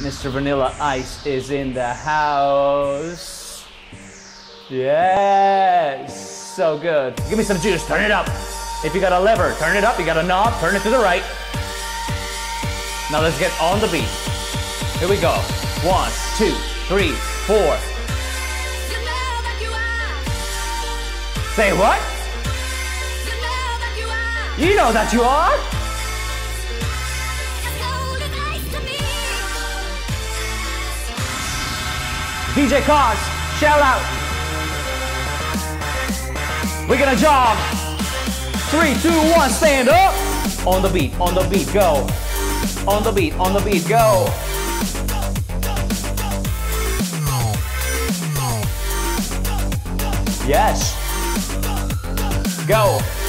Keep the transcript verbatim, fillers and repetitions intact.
Mister Vanilla Ice is in the house. Yes, so good. Give me some juice, turn it up. If you got a lever, turn it up. You got a knob, turn it to the right. Now let's get on the beat. Here we go. One, two, three, four. Say what? You know that you are. D J Cos, shout out. We're gonna jog. Three, two, one, stand up. On the beat, on the beat, go. On the beat, on the beat, go. Yes. Go.